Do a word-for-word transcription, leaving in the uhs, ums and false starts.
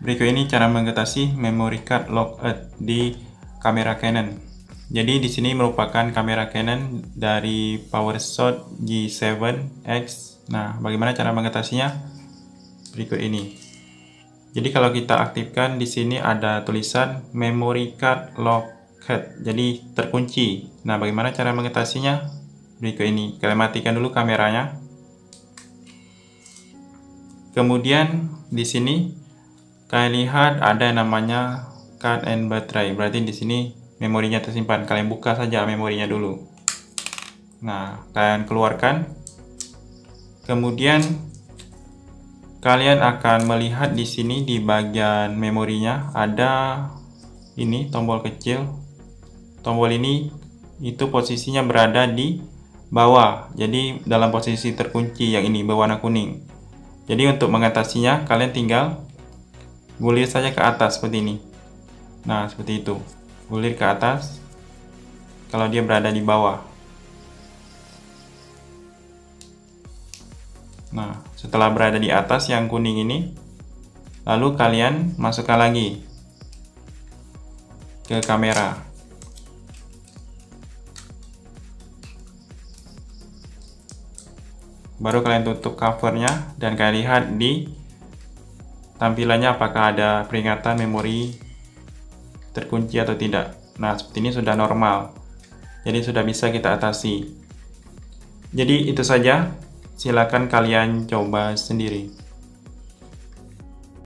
Berikut ini cara mengatasi memory card lockout di kamera Canon. Jadi di sini merupakan kamera Canon dari PowerShot G tujuh X. Nah, bagaimana cara mengatasinya? Berikut ini. Jadi kalau kita aktifkan, di sini ada tulisan memory card lockout. Jadi terkunci. Nah, bagaimana cara mengatasinya? Berikut ini. Kalian matikan dulu kameranya. Kemudian di sini kalian lihat ada yang namanya card and battery. Berarti di sini memorinya tersimpan. Kalian buka saja memorinya dulu. Nah, kalian keluarkan. Kemudian kalian akan melihat di sini di bagian memorinya ada ini tombol kecil. Tombol ini itu posisinya berada di bawah. Jadi dalam posisi terkunci yang ini berwarna kuning. Jadi untuk mengatasinya kalian tinggal gulir saja ke atas seperti ini. Nah, seperti itu. Gulir ke atas kalau dia berada di bawah. Nah, setelah berada di atas yang kuning ini, lalu kalian masukkan lagi ke kamera. Baru kalian tutup covernya dan kalian lihat di tampilannya apakah ada peringatan memori terkunci atau tidak. Nah, seperti ini sudah normal. Jadi sudah bisa kita atasi. Jadi itu saja. Silakan kalian coba sendiri.